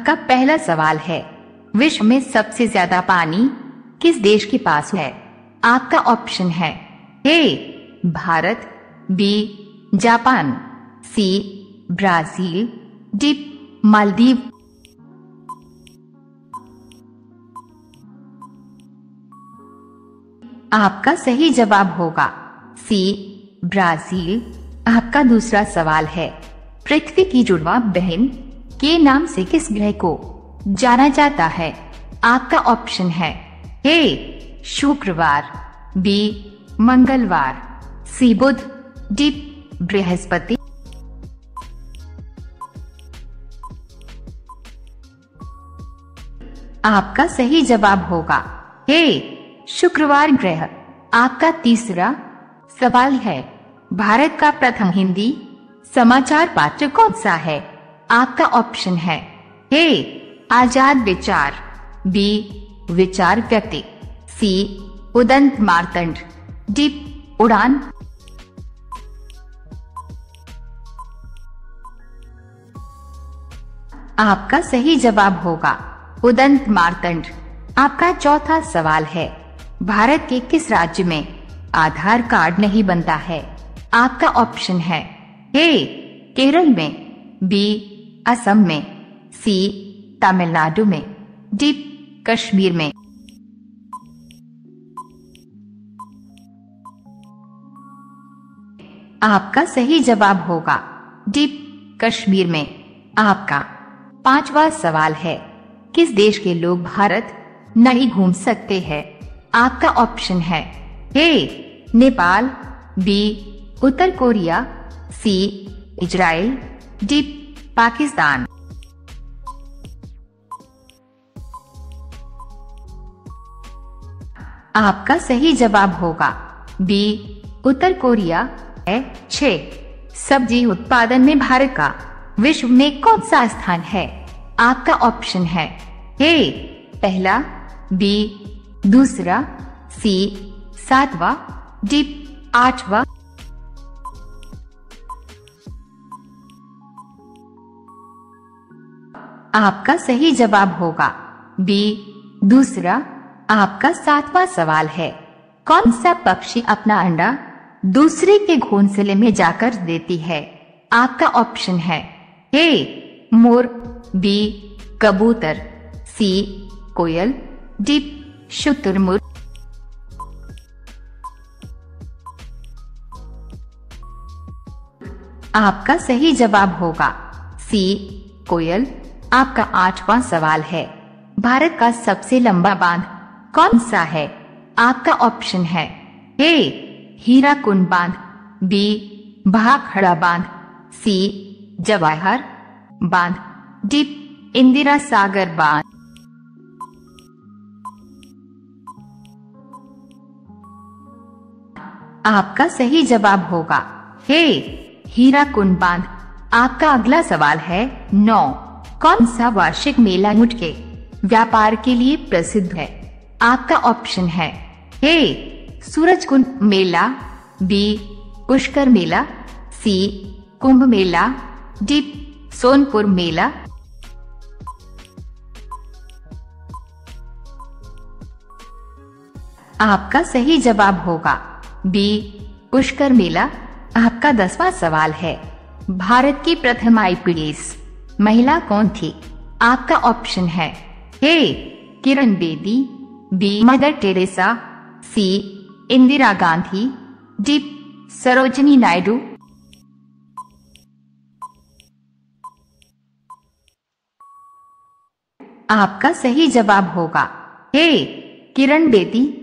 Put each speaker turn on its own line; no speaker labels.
आपका पहला सवाल है, विश्व में सबसे ज्यादा पानी किस देश के पास है? आपका ऑप्शन है A Bharat, B Japan, C Brazil, D Maldives. आपका सही जवाब होगा सी ब्राजील। आपका दूसरा सवाल है, पृथ्वी की जुड़वा बहन के नाम से किस ग्रह को जाना जाता है? आपका ऑप्शन है ए शुक्रवार, बी मंगलवार, सी बुध, डी बृहस्पति। आपका सही जवाब होगा ए शुक्रवार ग्रह। आपका तीसरा सवाल है, भारत का प्रथम हिंदी समाचार पत्र कौन सा है? आपका ऑप्शन है ए आजाद विचार, बी विचार व्यक्ति, सी उदंत मार्तंड, डी उड़ान। आपका सही जवाब होगा उदंत मार्तंड। आपका चौथा सवाल है, भारत के किस राज्य में आधार कार्ड नहीं बनता है? आपका ऑप्शन है ए केरल में, बी असम में, सी तमिलनाडु में, डी कश्मीर में। आपका सही जवाब होगा डी कश्मीर में। आपका पांचवा सवाल है, किस देश के लोग भारत नहीं घूम सकते हैं? आपका ऑप्शन है ए नेपाल, बी उत्तर Korea, C Israel, D Pakistan. आपका सही जवाब होगा बी उत्तर कोरिया है। 6 सब्जी उत्पादन में भारत का विश्व में कौन सा स्थान है? आपका ऑप्शन है ए पहला, बी दूसरा, सी सातवां, डी आठवां। आपका सही जवाब होगा बी दूसरा। आपका सातवां सवाल है, कौन सा पक्षी अपना अंडा दूसरे के घोंसले में जाकर देती है? आपका ऑप्शन है ए मोर, बी कबूतर, सी कोयल, डी शुतुरमुर्ग। आपका सही जवाब होगा सी कोयल। आपका आठवां सवाल है, भारत का सबसे लंबा बांध कौन सा है? आपका ऑप्शन है ए हीराकुंड बांध, बी भाखड़ा बांध, सी जवाहर बांध, डी इंदिरा सागर बांध। आपका सही जवाब होगा ए हीराकुंड बांध। आपका अगला सवाल है, 9 कौन सा वार्षिक मेला ऊंट के व्यापार के लिए प्रसिद्ध है? आपका ऑप्शन है A Surajkund Mela, B Pushkar Mela, C Kumbh Mela, D Sonpur Mela. आपका सही जवाब होगा बी पुष्कर मेला। आपका 10वां सवाल है, भारत की प्रथम आईपीएस महिला कौन थी? आपका ऑप्शन है A Kiran Bedi, B Mother Teresa, C Indira Gandhi, D Sarojini Naidu. आपका सही जवाब होगा ए किरण बेदी।